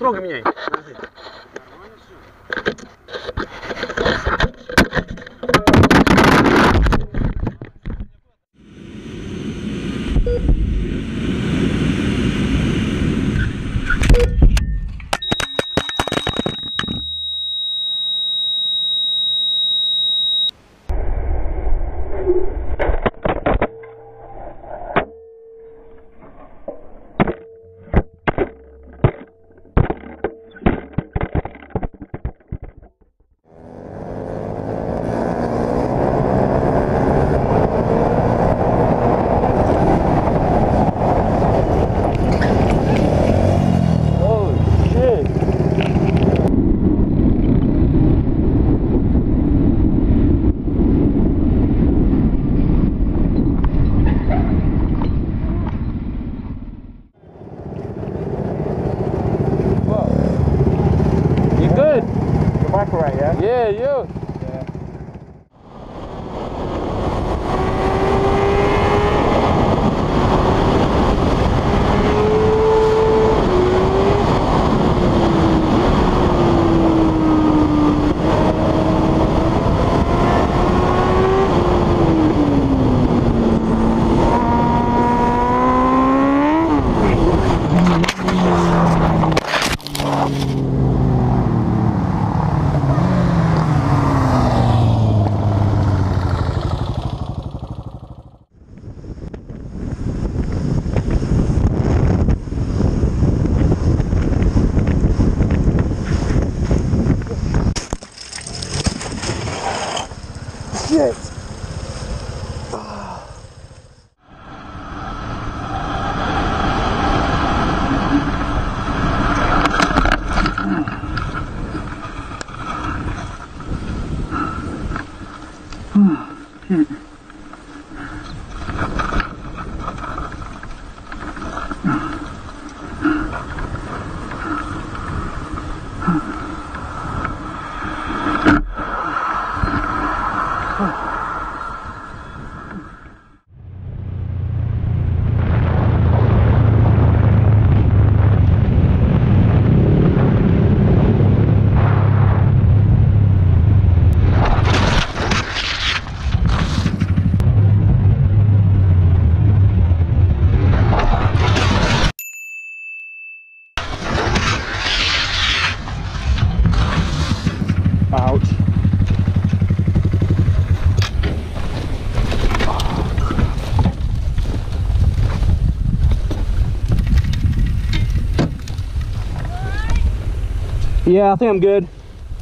Много меняй. Yeah, you. Shit. Ouch. Yeah, I think I'm good.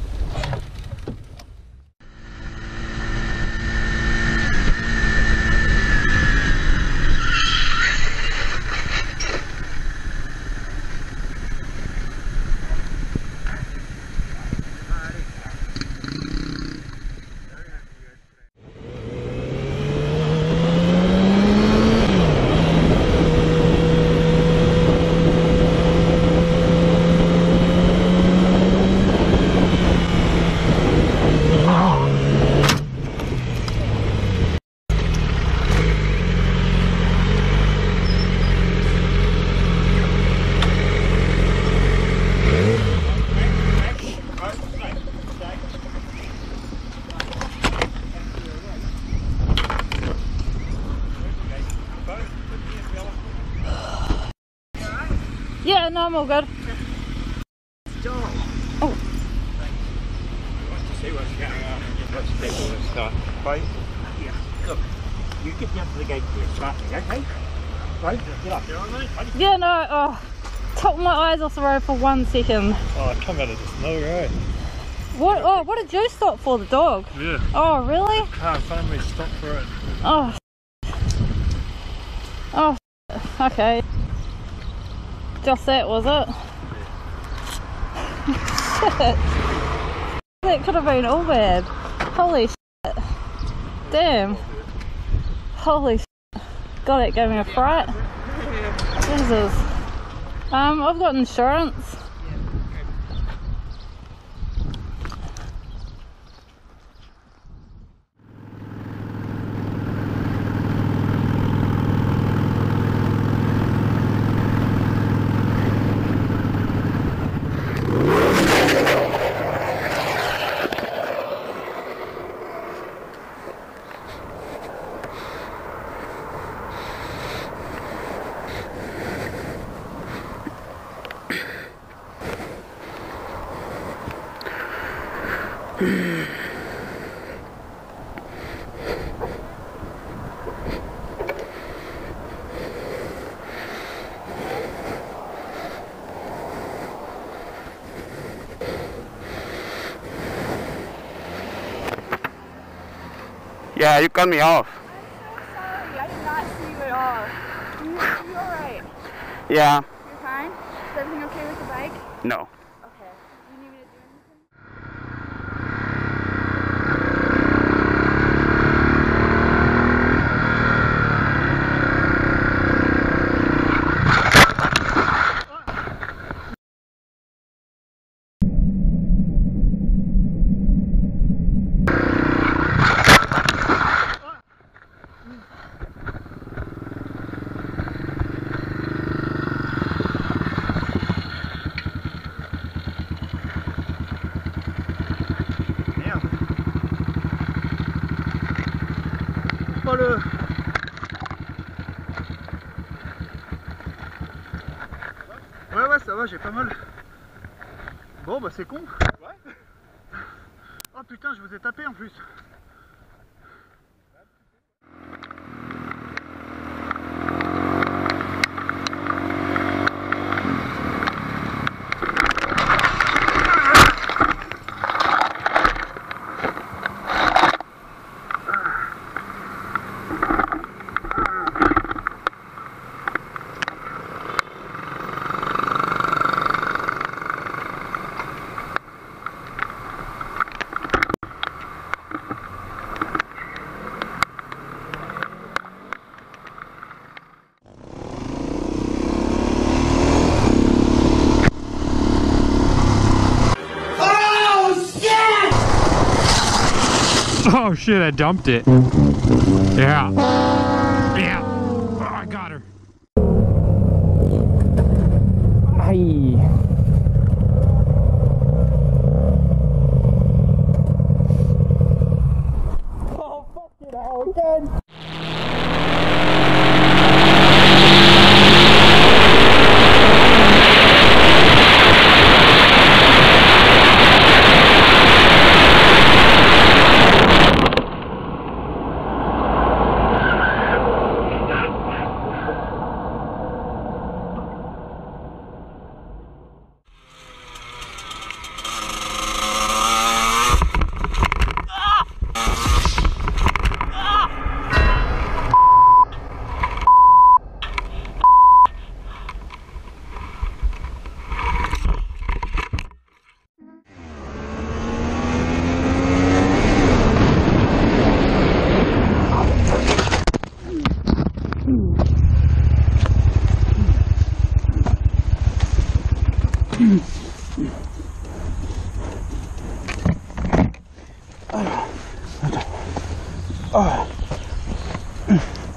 Yeah, no, I'm all good. Oh. See what's going on. What's people and stuff. Right? Yeah. Look, you get down to the gate here, start me, okay? Right? Get up. Yeah, no, oh, took my eyes off the road for 1 second. Oh, come out of this nowhere, eh? What? Oh, what did you stop for? The dog? Yeah. Oh, really? Car in front of me stopped for it. Oh. Oh, okay. Just that, was it? Shit. That could have been all bad. Holy shit. Damn. Holy shit. God, it gave me a fright. Jesus. I've got insurance. Yeah, you cut me off. I'm so sorry. I did not see you at all. You alright? Yeah. You're fine? Is everything okay with the bike? No. Okay. You need me to do anything? Pas le... Ouais, ça va, j'ai pas mal. Bon, bah c'est con. Ouais. Oh putain, je vous ai tapé en plus. Oh shit, I dumped it. Yeah. Yeah. Oh, I got her. Aïe. Oh, fucking hell again. Oh.